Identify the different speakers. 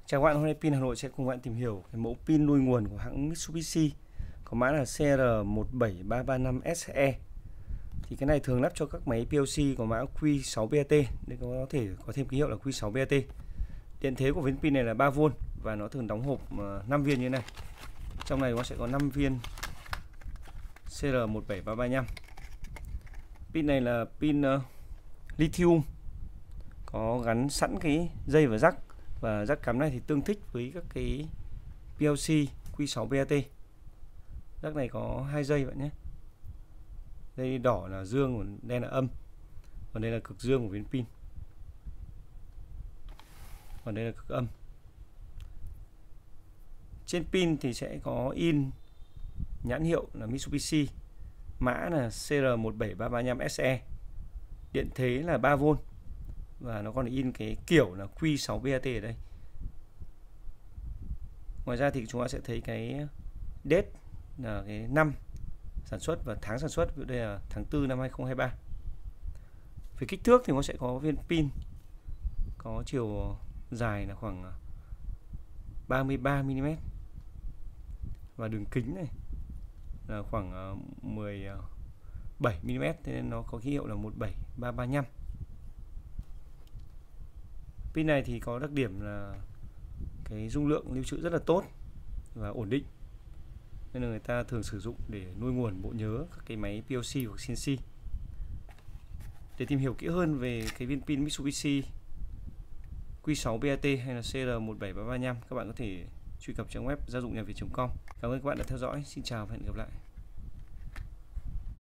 Speaker 1: Chào các bạn, hôm nay Pin Hà Nội sẽ cùng bạn tìm hiểu cái mẫu pin nuôi nguồn của hãng Mitsubishi có mã là CR17335SE. Thì cái này thường lắp cho các máy PLC có mã Q6BAT, để có thể có thêm ký hiệu là Q6BAT. Điện thế của viên pin này là 3V và nó thường đóng hộp 5 viên như thế này. Trong này nó sẽ có 5 viên CR17335. Pin này là pin lithium, có gắn sẵn cái dây và rắc. Và rắc cắm này thì tương thích với các cái PLC Q6BAT. Rắc này có 2 dây bạn nhé. Dây đỏ là dương, còn đen là âm. Còn đây là cực dương của viên pin. Còn đây là cực âm. Trên pin thì sẽ có in nhãn hiệu là Mitsubishi, mã là CR17335SE. Điện thế là 3V. Và nó còn in cái kiểu là Q6BAT ở đây. Ngoài ra thì chúng ta sẽ thấy cái date là cái năm sản xuất và tháng sản xuất. Ví dụ đây là tháng 4 năm 2023. Về kích thước thì nó sẽ có viên pin có chiều dài là khoảng 33mm. Và đường kính này là khoảng 17mm. Thế nên nó có ký hiệu là 17335. Pin này thì có đặc điểm là cái dung lượng lưu trữ rất là tốt và ổn định, nên là người ta thường sử dụng để nuôi nguồn bộ nhớ các cái máy PLC hoặc CNC. Để tìm hiểu kỹ hơn về cái viên pin Mitsubishi Q6BAT hay là CR17335, các bạn có thể truy cập trang web gia dụng nhà Việt.com. Cảm ơn các bạn đã theo dõi. Xin chào và hẹn gặp lại.